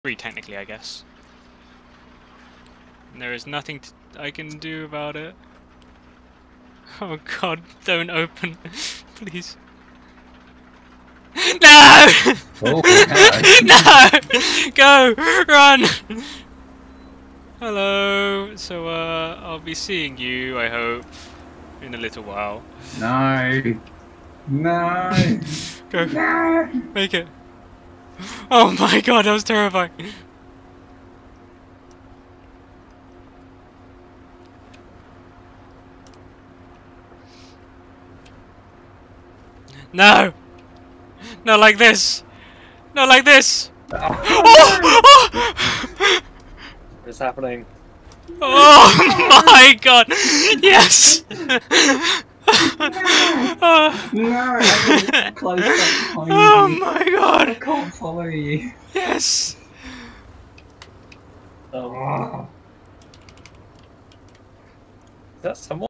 Free technically, I guess. And there is nothing I can do about it. Oh god, don't open. Please. No! Oh, God. No! Go! Run! Hello. So, I'll be seeing you, I hope, in a little while. No. No. Go. No. Make it. Oh my god, that was terrifying. No! Not like this! Not like this! Oh! Oh! What's happening? Oh my god! Yes! No. Close up behind Oh you. my god! I can't follow you. Yes! Oh. Is that someone?